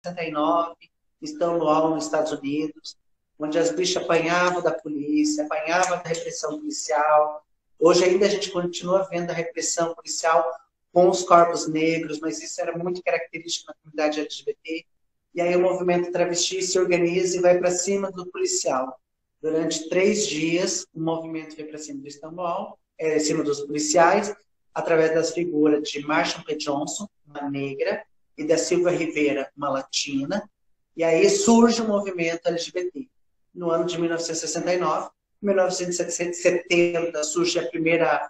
1969, em Stonewall, nos Estados Unidos, onde as bichas apanhavam da polícia, apanhavam da repressão policial. Hoje ainda a gente continua vendo a repressão policial com os corpos negros, mas isso era muito característico na comunidade LGBT. E aí o movimento travesti se organiza e vai para cima do policial. Durante 3 dias, o movimento foi para cima do Stonewall, em cima dos policiais, através das figuras de Marsha P. Johnson, uma negra, e da Silvia Rivera, uma latina. E aí surge o movimento LGBT. No ano de 1969, em 1970 surge a primeira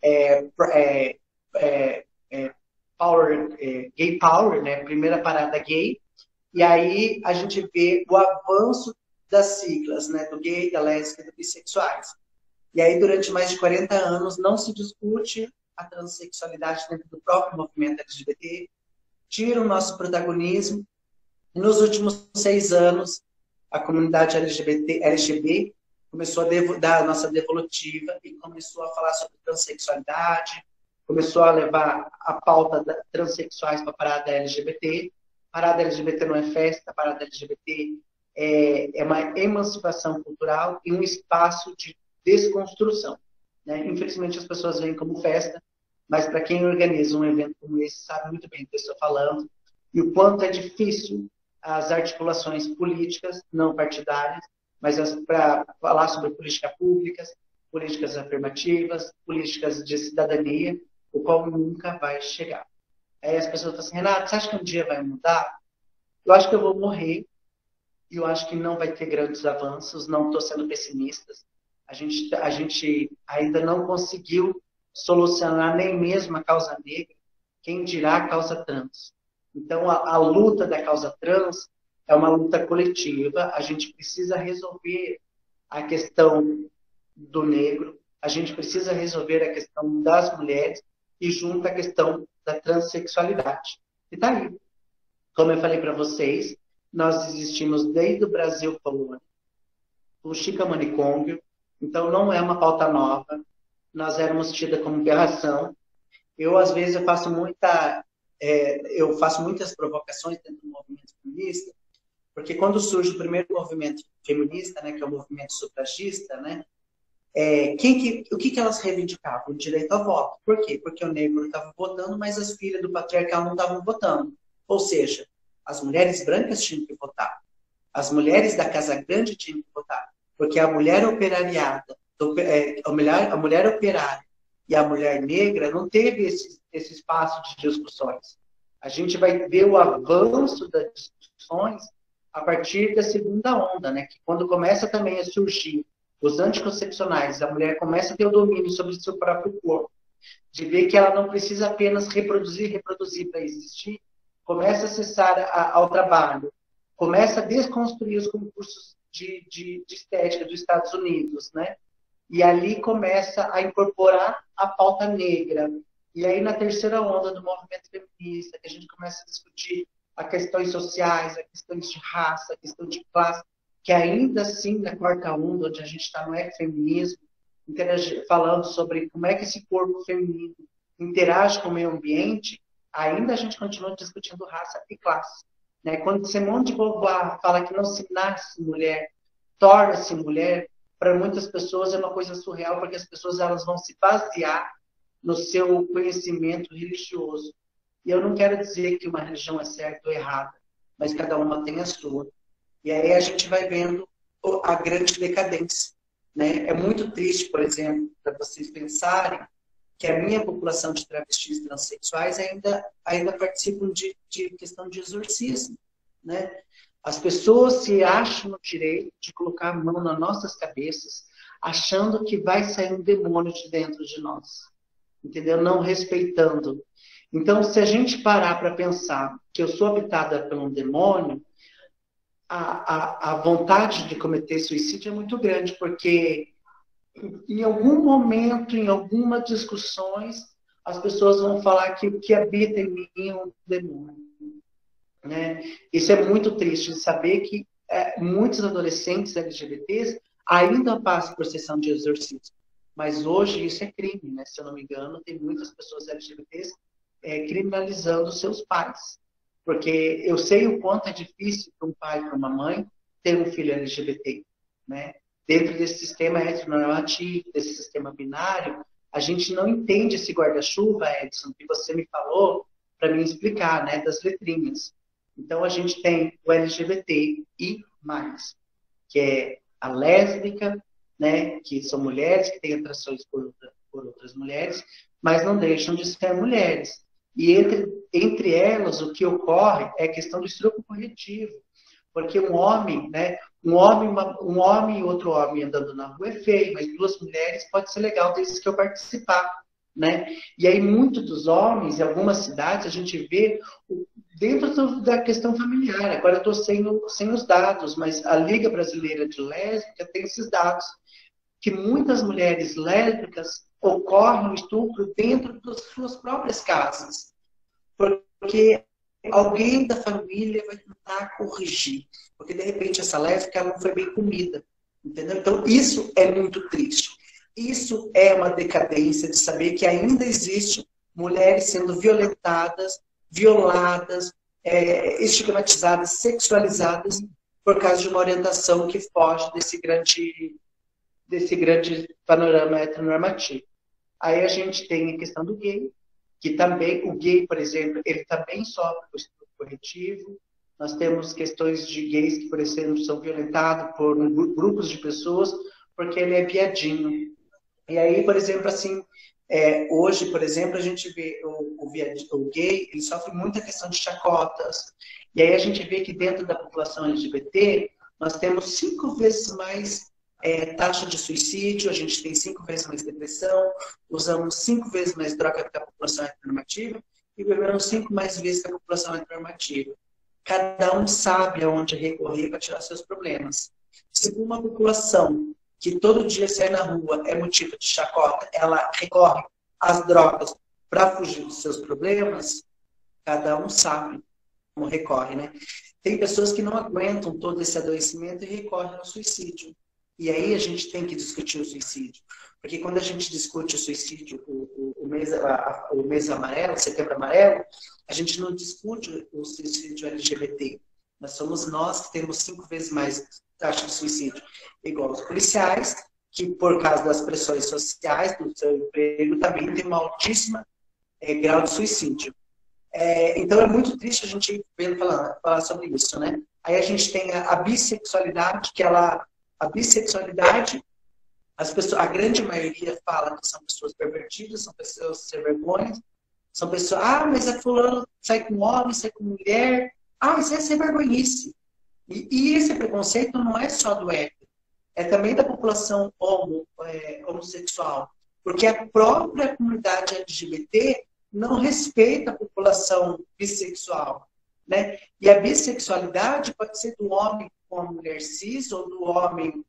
Gay Power, né? Primeira parada gay. E aí a gente vê o avanço das siglas, né? Do gay, da lésbica e do bissexuais. E aí, durante mais de 40 anos, não se discute a transexualidade dentro do próprio movimento LGBT, tira o nosso protagonismo. E nos últimos 6 anos, a comunidade LGBT começou a dar a nossa devolutiva e começou a falar sobre transexualidade, começou a levar a pauta da transexuais para a parada LGBT. Parada LGBT não é festa, parada LGBT é uma emancipação cultural e um espaço de desconstrução. Né? Infelizmente, as pessoas veem como festa, mas para quem organiza um evento como esse, sabe muito bem do que eu estou falando, e o quanto é difícil as articulações políticas, não partidárias, mas para falar sobre políticas públicas, políticas afirmativas, políticas de cidadania, o qual nunca vai chegar. Aí as pessoas falam assim, Renato, você acha que um dia vai mudar? Eu acho que eu vou morrer, e eu acho que não vai ter grandes avanços, não estou sendo pessimista. A gente ainda não conseguiu solucionar nem mesmo a causa negra, quem dirá a causa trans. Então, a luta da causa trans é uma luta coletiva, a gente precisa resolver a questão do negro, a gente precisa resolver a questão das mulheres e junto a questão da transexualidade. E tá aí. Como eu falei para vocês, nós existimos desde o Brasil colônia, o Chica Manicômio, então não é uma pauta nova, nós éramos tidas como aberração. Eu, às vezes, eu faço muitas provocações dentro do movimento feminista, porque quando surge o primeiro movimento feminista, né, que é o movimento sufragista, né, o que elas reivindicavam? O direito ao voto. Por quê? Porque o negro estava votando, mas as filhas do patriarcal não estavam votando. Ou seja, as mulheres brancas tinham que votar. As mulheres da Casa Grande tinham que votar. Porque a mulher operariada, a mulher operária e a mulher negra não teve esse espaço de discussões. A gente vai ver o avanço das discussões a partir da segunda onda, né? Que quando começa também a surgir os anticoncepcionais, a mulher começa a ter o domínio sobre o seu próprio corpo, de ver que ela não precisa apenas reproduzir para existir, começa a acessar ao trabalho, começa a desconstruir os concursos de estética dos Estados Unidos, né? E ali começa a incorporar a pauta negra. E aí, na terceira onda do movimento feminista, que a gente começa a discutir as questões sociais, as questões de raça, a questão de classe, que ainda assim, na quarta onda, onde a gente está no ecofeminismo, falando sobre como é que esse corpo feminino interage com o meio ambiente, ainda a gente continua discutindo raça e classe. Né? Quando Simone de Beauvoir fala que não se nasce mulher, torna-se mulher, para muitas pessoas é uma coisa surreal, porque as pessoas elas vão se basear no seu conhecimento religioso. E eu não quero dizer que uma religião é certa ou errada, mas cada uma tem a sua. E aí a gente vai vendo a grande decadência. Né? É muito triste, por exemplo, para vocês pensarem que a minha população de travestis e transexuais ainda participam de questão de exorcismo. Né? As pessoas se acham no direito de colocar a mão nas nossas cabeças, achando que vai sair um demônio de dentro de nós. Entendeu? Não respeitando. Então, se a gente parar para pensar que eu sou habitada por um demônio, a vontade de cometer suicídio é muito grande, porque em algum momento, em algumas discussões, as pessoas vão falar que o que habita em mim é um demônio. Né? Isso é muito triste de saber que muitos adolescentes LGBTs ainda passam por sessão de exorcismo. Mas hoje isso é crime, né? Se eu não me engano, tem muitas pessoas LGBTs criminalizando seus pais. Porque eu sei o quanto é difícil para um pai e para uma mãe ter um filho LGBT, né? Dentro desse sistema heteronormativo, desse sistema binário, a gente não entende esse guarda-chuva, Edson, que você me falou para me explicar, né, das letrinhas. Então, a gente tem o LGBTI+, que é a lésbica, né, que são mulheres que têm atrações por outras mulheres, mas não deixam de ser mulheres. E entre elas, o que ocorre é a questão do estupro corretivo. Porque um homem, né, um homem e outro homem andando na rua é feio, mas duas mulheres pode ser legal desde que eu participar, né? E aí, muitos dos homens, em algumas cidades, a gente vê dentro da questão familiar. Agora eu estou sem os dados, mas a Liga Brasileira de Lésbica tem esses dados, que muitas mulheres lésbicas ocorrem o estupro dentro das suas próprias casas. Porque alguém da família vai tentar corrigir. Porque, de repente, essa lésbica não foi bem comida. Entendeu? Então, isso é muito triste. Isso é uma decadência de saber que ainda existem mulheres sendo violentadas, violadas, estigmatizadas, sexualizadas, por causa de uma orientação que foge desse grande panorama heteronormativo. Aí a gente tem a questão do gay, que também, o gay, por exemplo, ele também sofre do estupro corretivo. Nós temos questões de gays que, por exemplo, são violentados por grupos de pessoas porque ele é viadinho. E aí, por exemplo, assim, hoje, por exemplo, a gente vê o gay, ele sofre muita questão de chacotas. E aí a gente vê que dentro da população LGBT, nós temos 5 vezes mais taxa de suicídio, a gente tem 5 vezes mais depressão, usamos 5 vezes mais droga que a população heteronormativa e bebemos 5 mais vezes que a população heteronormativa. Cada um sabe aonde recorrer para tirar seus problemas. Se uma população que todo dia sai na rua é motivo de chacota, ela recorre às drogas para fugir dos seus problemas, cada um sabe como recorre, né? Tem pessoas que não aguentam todo esse adoecimento e recorrem ao suicídio. E aí a gente tem que discutir o suicídio. Porque quando a gente discute o suicídio, o mês amarelo, setembro amarelo, a gente não discute o suicídio LGBT. Mas somos nós que temos 5 vezes mais taxa de suicídio. Igual os policiais, que por causa das pressões sociais, do seu emprego, também tem uma altíssima grau de suicídio. Então é muito triste a gente falar sobre isso, né? Aí a gente tem a bissexualidade, que a bissexualidade, a grande maioria fala que são pessoas pervertidas, são pessoas sem vergonha, são pessoas, mas a fulano sai com homem, sai com mulher, isso é sem vergonhice. E esse preconceito não é só do hétero, é também da população homossexual, porque a própria comunidade LGBT não respeita a população bissexual, né? E a bissexualidade pode ser do homem com a mulher cis ou do homem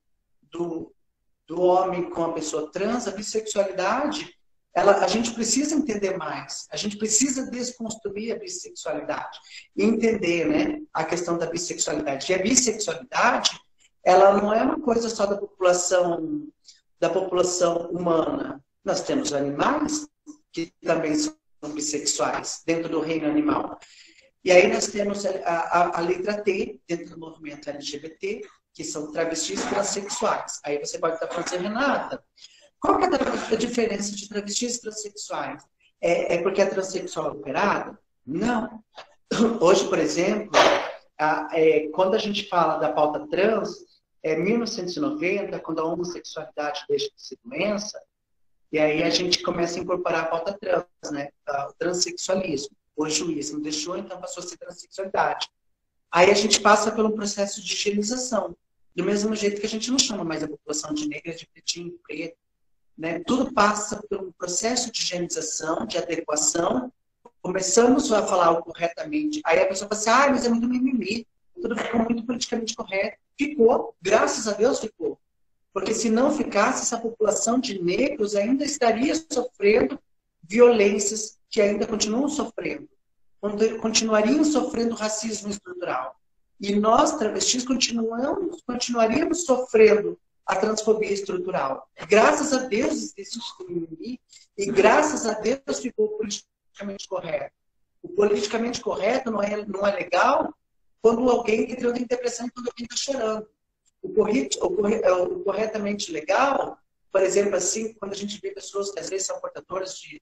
com a pessoa trans. A bissexualidade, a gente precisa entender mais. A gente precisa desconstruir a bissexualidade e entender, né, a questão da bissexualidade. E a bissexualidade, ela não é uma coisa só da população humana. Nós temos animais que também são bissexuais dentro do reino animal. E aí nós temos a letra T, dentro do movimento LGBT, que são travestis transexuais. Aí você pode estar falando assim, Renata, qual que é a diferença de travestis e transexuais? É porque é transexual operada? Não. Hoje, por exemplo, quando a gente fala da pauta trans, 1990, quando a homossexualidade deixa de ser doença, e aí a gente começa a incorporar a pauta trans, né? O transexualismo. O juízo deixou, então passou a ser transexualidade. Aí a gente passa por um processo de higienização. Do mesmo jeito que a gente não chama mais a população de negra, de pretinho, preto, né? Tudo passa por um processo de higienização, de adequação. Começamos a falar corretamente. Aí a pessoa fala assim, mas é muito mimimi. Tudo ficou muito politicamente correto. Ficou, graças a Deus ficou. Porque se não ficasse, essa população de negros ainda estaria sofrendo violências que ainda continuam sofrendo. Continuariam sofrendo racismo estrutural. E nós, travestis, continuaríamos sofrendo a transfobia estrutural. Graças a Deus existe o mimimi e graças a Deus ficou politicamente correto. O politicamente correto não é legal quando alguém entrou em depressão, quando alguém está chorando. O corretamente legal, por exemplo, assim, quando a gente vê pessoas que às vezes são portadoras de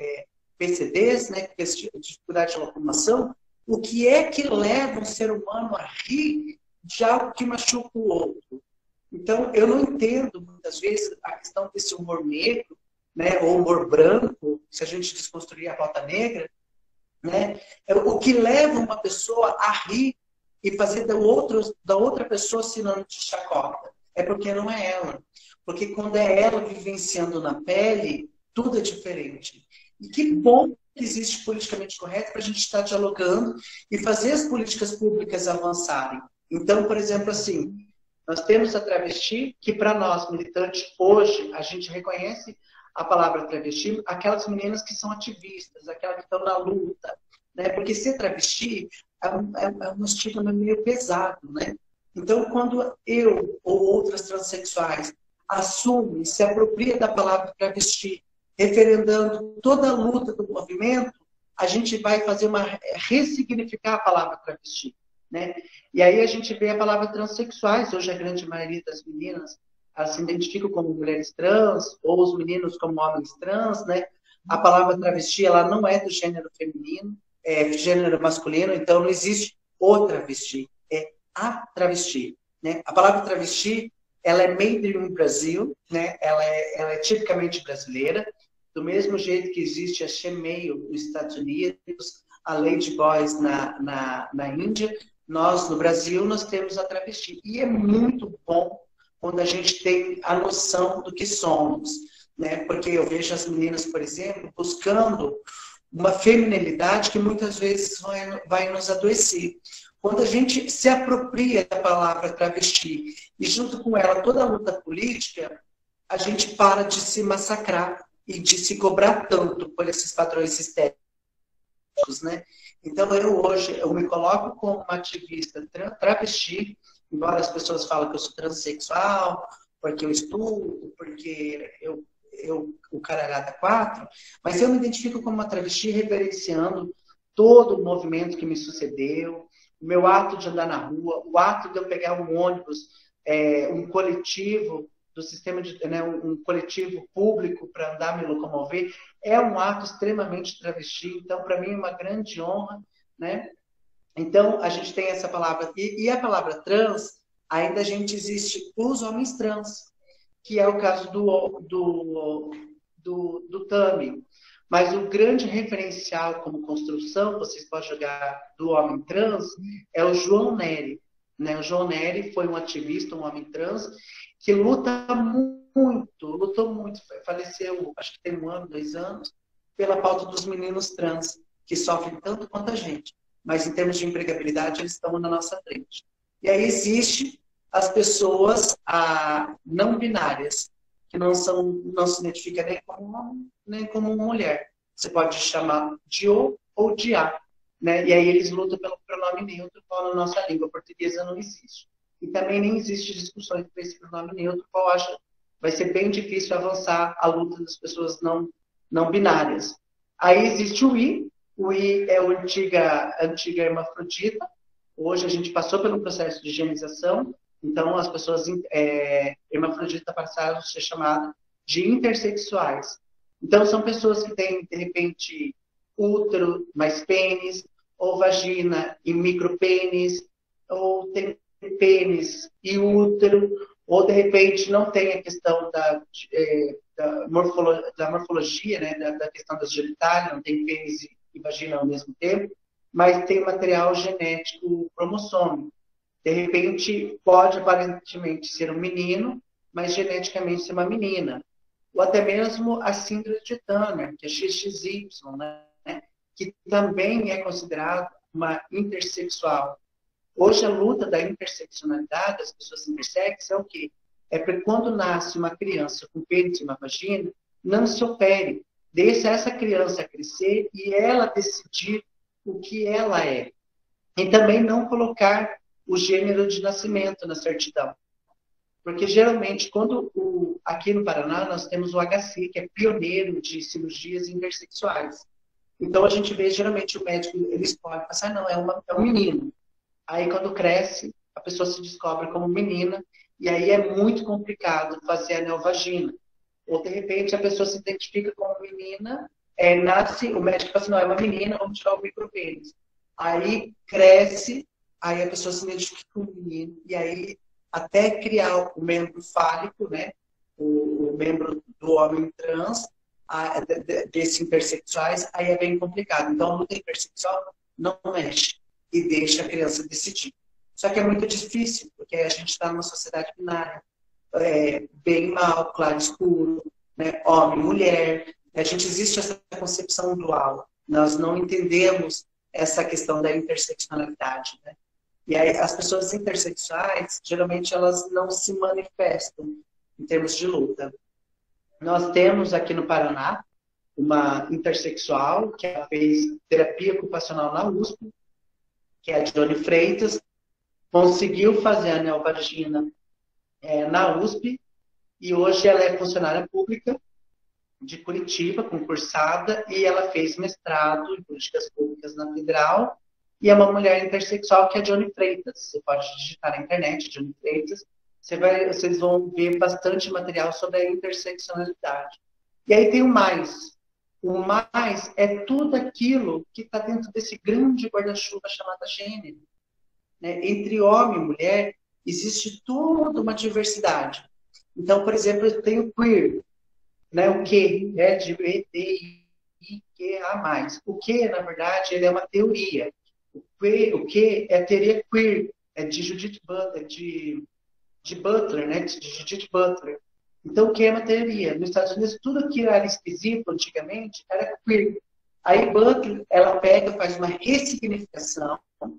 PCDs, né, de dificuldade de locomoção, o que é que leva um ser humano a rir de algo que machuca o outro? Então, eu não entendo, muitas vezes, a questão desse humor negro, né, ou humor branco, se a gente desconstruir a pauta negra, né, o que leva uma pessoa a rir e fazer da outra pessoa sinônimo de chacota. É porque não é ela. Porque quando é ela vivenciando na pele, tudo é diferente. E que bom que existe politicamente correto para a gente estar dialogando e fazer as políticas públicas avançarem. Então, por exemplo, assim, nós temos a travesti, que para nós, militantes, hoje, a gente reconhece a palavra travesti, aquelas meninas que são ativistas, aquelas que estão na luta, né? Porque ser travesti é um estigma meio pesado, né? Então, quando eu ou outras transexuais assumem, se apropria da palavra travesti, referendando toda a luta do movimento, a gente vai fazer ressignificar a palavra travesti, né? E aí a gente vê a palavra transexuais. Hoje a grande maioria das meninas elas se identificam como mulheres trans, ou os meninos como homens trans, né? A palavra travesti, ela não é do gênero feminino, é do gênero masculino, então não existe o travesti, é a travesti, né? A palavra travesti, ela é made in Brasil, né? Ela é tipicamente brasileira, do mesmo jeito que existe a shemale nos Estados Unidos, a lady boys na Índia, nós, no Brasil, nós temos a travesti. E é muito bom quando a gente tem a noção do que somos, né? Porque eu vejo as meninas, por exemplo, buscando uma feminilidade que muitas vezes vai nos adoecer. Quando a gente se apropria da palavra travesti e junto com ela toda a luta política, a gente para de se massacrar e de se cobrar tanto por esses padrões estéticos, né? Então, hoje, eu me coloco como uma ativista travesti, embora as pessoas falem que eu sou transexual, porque eu estudo, porque o caralhada 4, mas eu me identifico como uma travesti reverenciando todo o movimento que me sucedeu, o meu ato de andar na rua, o ato de eu pegar um ônibus, um coletivo do sistema de, né, um coletivo público para andar, me locomover, é um ato extremamente travesti. Então, para mim, é uma grande honra, né? Então, a gente tem essa palavra. E a palavra trans, ainda a gente existe os homens trans, que é o caso do Tami. Mas o grande referencial como construção, vocês podem jogar do homem trans, é o João Nery. Né? O João Nery foi um ativista, um homem trans, que lutou muito, faleceu, acho que tem 1 ano, 2 anos, pela pauta dos meninos trans, que sofrem tanto quanto a gente. Mas em termos de empregabilidade, eles estão na nossa frente. E aí existe as pessoas não binárias, que não se identificam nem como mulher. Você pode chamar de O ou de A. Né? E aí eles lutam pelo pronome neutro, qual na nossa língua portuguesa não existe. E também nem existe discussões para esse pronome neutro, qual eu acho vai ser bem difícil avançar a luta das pessoas não binárias. Aí existe o I. O I é a antiga hermafrodita. Hoje a gente passou pelo processo de higienização, então as pessoas hermafroditas passaram a ser chamadas de intersexuais. Então são pessoas que têm, de repente, útero mais pênis, ou vagina e micropênis, ou tem pênis e útero, ou de repente não tem a questão da morfologia, né, da questão das genitálias, não tem pênis e vagina ao mesmo tempo, mas tem material genético cromossômico. De repente, pode aparentemente ser um menino, mas geneticamente ser uma menina. Ou até mesmo a síndrome de Turner, que é XXY, né? Que também é considerado uma intersexual. Hoje, a luta da interseccionalidade, das pessoas intersexas, é o quê? É para quando nasce uma criança com pênis e uma vagina, não se opere. Deixa essa criança crescer e ela decidir o que ela é. E também não colocar o gênero de nascimento na certidão. Porque, geralmente, aqui no Paraná, nós temos o HC, que é pioneiro de cirurgias intersexuais. Então a gente vê, geralmente, o médico, ele escolhe, assim, não, é um menino. Aí quando cresce, a pessoa se descobre como menina, e aí é muito complicado fazer a neovagina. Ou, de repente, a pessoa se identifica como menina, nasce, o médico fala assim, não, é uma menina, vamos tirar o micropênis. Aí cresce, aí a pessoa se identifica como menino, e aí até criar o membro fálico, né? O membro do homem trans, desses intersexuais, aí é bem complicado. Então, a luta intersexual não mexe e deixa a criança decidir. Só que é muito difícil, porque a gente está numa sociedade binária. Bem, mal, claro, escuro, né? Homem, mulher. A gente existe essa concepção dual. Nós não entendemos essa questão da interseccionalidade, né? E aí as pessoas intersexuais, geralmente elas não se manifestam em termos de luta. Nós temos aqui no Paraná uma intersexual que ela fez terapia ocupacional na USP, que é a Johnny Freitas, conseguiu fazer a neovagina na USP, e hoje ela é funcionária pública de Curitiba, concursada, e ela fez mestrado em políticas públicas na Federal, e é uma mulher intersexual que é a Johnny Freitas. Você pode digitar na internet, Johnny Freitas, vocês vão ver bastante material sobre a interseccionalidade. E aí tem o mais. O mais é tudo aquilo que está dentro desse grande guarda-chuva chamado gênero. Né? Entre homem e mulher, existe toda uma diversidade. Então, por exemplo, eu tenho queer, né? O que é de LGBTQIA+. O que, na verdade, ele é uma teoria. O que é a teoria queer, é de Judith Butler, de Butler, né? De Judith Butler. Então, o que é uma teoria? Nos Estados Unidos, tudo que era esquisito antigamente era queer. Aí Butler, ela pega, faz uma ressignificação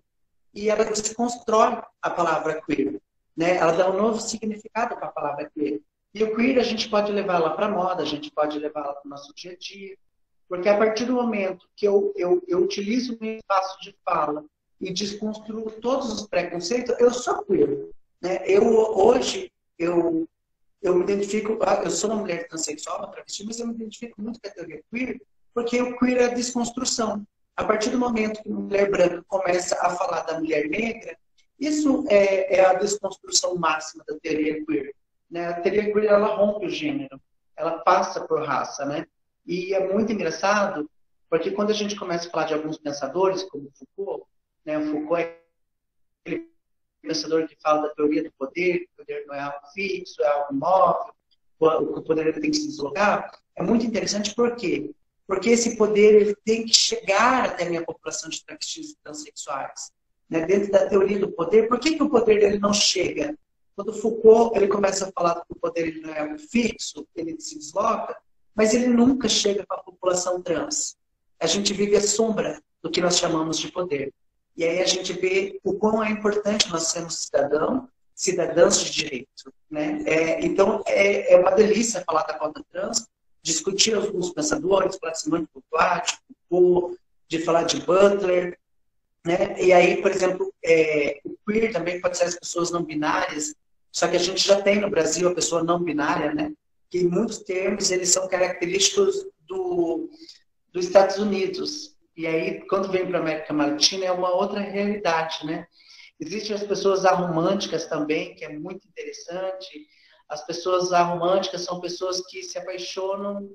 e ela desconstrói a palavra queer, né? Ela dá um novo significado para a palavra queer. E o queer a gente pode levar lá para a moda, a gente pode levar lá para o nosso dia a dia, porque a partir do momento que eu utilizo o meu espaço de fala e desconstruo todos os preconceitos, eu sou queer. Né? Hoje, eu me identifico, eu sou uma mulher transexual, uma travesti, mas eu me identifico muito com a teoria queer, porque o queer é a desconstrução. A partir do momento que uma mulher branca começa a falar da mulher negra, isso é a desconstrução máxima da teoria queer. Né? A teoria queer, ela rompe o gênero, ela passa por raça, né? E é muito engraçado, porque quando a gente começa a falar de alguns pensadores, como Foucault, né? O Foucault é aquele pensador que fala da teoria do poder, que o poder não é algo fixo, é algo móvel, o poder tem que se deslocar. É muito interessante, por quê? Porque esse poder ele tem que chegar até a minha população de travestis e transexuais. Né? Dentro da teoria do poder, por que o poder dele não chega? Quando Foucault ele começa a falar que o poder ele não é algo fixo, ele se desloca, mas ele nunca chega para a população trans. A gente vive à sombra do que nós chamamos de poder. E aí a gente vê o quão é importante nós sermos cidadãos de direito. Né? Então, é uma delícia falar da pauta trans, discutir alguns pensadores, falar de Simone de Beauvoir, de Foucault, de falar de Butler. Né? E aí, por exemplo, o queer também pode ser as pessoas não binárias, só que a gente já tem no Brasil a pessoa não binária, né? Que em muitos termos eles são característicos dos Estados Unidos. E aí, quando vem para a América Latina, é uma outra realidade, né? Existem as pessoas aromânticas também, que é muito interessante. As pessoas aromânticas são pessoas que se apaixonam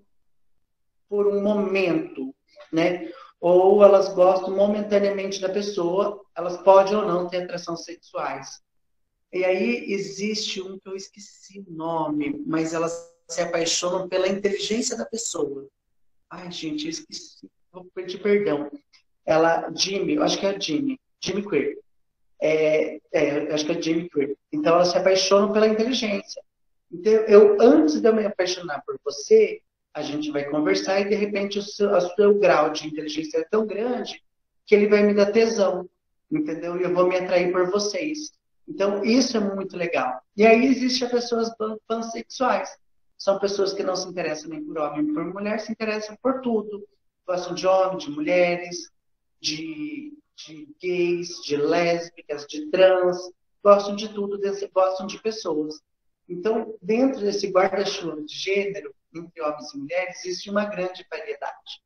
por um momento, né? Ou elas gostam momentaneamente da pessoa, elas podem ou não ter atração sexuais. E aí existe um que eu esqueci o nome, mas elas se apaixonam pela inteligência da pessoa. Ai, gente, eu esqueci. Vou pedir perdão. Jimmy, eu acho que é a Jimmy Queer. Acho que é Jimmy Queer. Então, elas se apaixonam pela inteligência. Então, antes de eu me apaixonar por você, a gente vai conversar e, de repente, o seu grau de inteligência é tão grande que ele vai me dar tesão, entendeu? E eu vou me atrair por vocês. Então, isso é muito legal. E aí, existem as pessoas pansexuais. São pessoas que não se interessam nem por homem nem por mulher, se interessam por tudo. Gostam de homens, de mulheres, de gays, de lésbicas, de trans. Gostam de tudo, gostam de pessoas. Então, dentro desse guarda-chuva de gênero, entre homens e mulheres, existe uma grande variedade.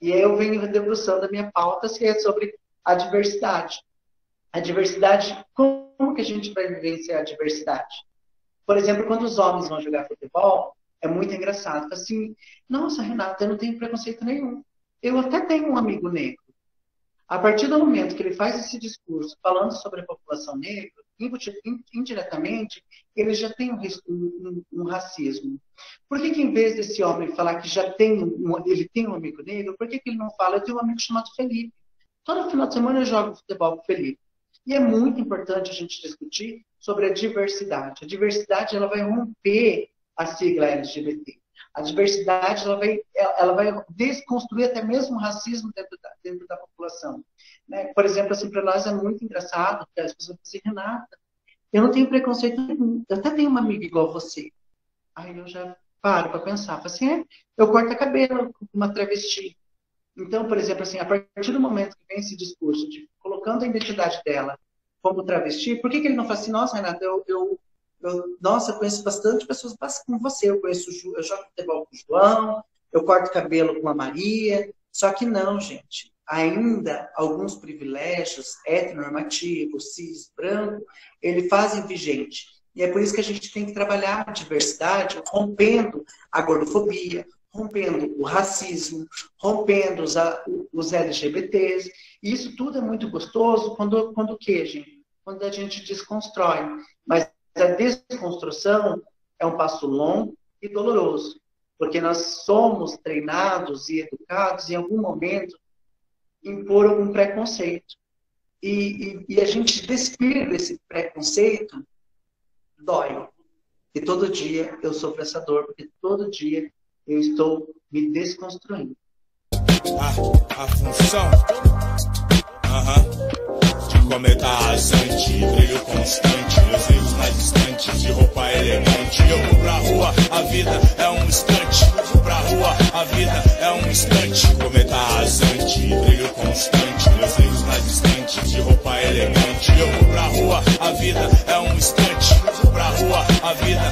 E aí eu venho debruçando a minha pauta sobre a diversidade. A diversidade, como que a gente vai vivenciar a diversidade? Por exemplo, quando os homens vão jogar futebol, é muito engraçado. Assim, nossa, Renata, eu não tenho preconceito nenhum. Eu até tenho um amigo negro. A partir do momento que ele faz esse discurso falando sobre a população negra, indiretamente, ele já tem um racismo. Por que em vez desse homem falar que ele tem um amigo negro, por que ele não fala, eu tenho um amigo chamado Felipe. Todo final de semana eu jogo futebol com o Felipe. E é muito importante a gente discutir sobre a diversidade. A diversidade ela vai romper a sigla LGBT. A diversidade ela vai desconstruir até mesmo o racismo dentro da população. Né? Por exemplo, assim, para nós é muito engraçado que as pessoas dizem, Renata, eu não tenho preconceito nenhum, eu até tenho uma amiga igual você. Aí eu já paro para pensar, falo assim, eu corto a cabelo com uma travesti. Então, por exemplo, assim, a partir do momento que vem esse discurso de colocando a identidade dela como travesti, por que ele não fala assim, nossa, Renata, nossa, eu conheço bastante pessoas como você. Eu jogo futebol com o João, eu corto cabelo com a Maria. Só que não, gente. Ainda alguns privilégios heteronormativos, cis, branco, ele fazem vigente. E é por isso que a gente tem que trabalhar a diversidade, rompendo a gordofobia, rompendo o racismo, rompendo os LGBTs. E isso tudo é muito gostoso quando o quê, gente? Quando a gente desconstrói. Mas a desconstrução é um passo longo e doloroso, porque nós somos treinados e educados em algum momento impor um preconceito. E a gente despir desse preconceito dói. E todo dia eu sofro essa dor, porque todo dia eu estou me desconstruindo. A função de cometa rasante, brilho constante, meus erros mais distantes, de roupa elegante. Eu vou pra rua, a vida é um instante. Eu vou pra rua, a vida é um instante. Cometa rasante, brilho constante, meus erros mais distantes, de roupa elegante. Eu vou pra rua, a vida é um instante. Eu vou pra rua, a vida